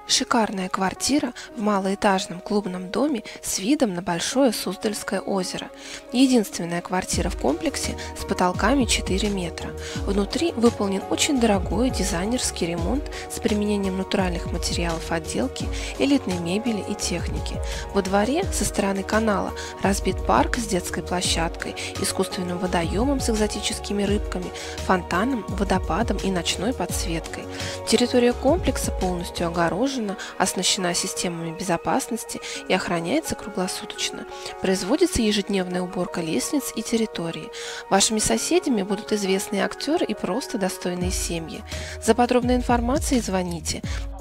Шикарная квартира в малоэтажном клубном доме с видом на Большое Суздальское озеро. Единственная квартира в комплексе с потолками 4 метра. Внутри выполнен очень дорогой дизайнерский ремонт с применением натуральных материалов отделки, элитной мебели и техники. Во дворе со стороны канала разбит парк с детской площадкой, искусственным водоемом с экзотическими рыбками, фонтаном, водопадом и ночной подсветкой. Территория комплекса полностью огорожена, оснащена системами безопасности и охраняется круглосуточно. Производится ежедневная уборка лестниц и территории. Вашими соседями будут известные актеры и просто достойные семьи. За подробной информацией звоните